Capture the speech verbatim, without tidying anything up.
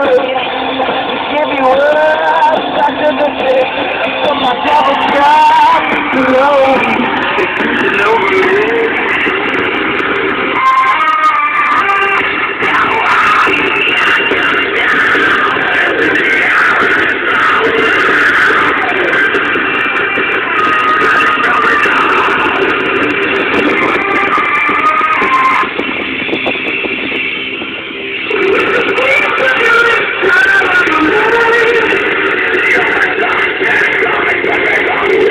Give me words stuck in the pit, but my devil got to know. It's over.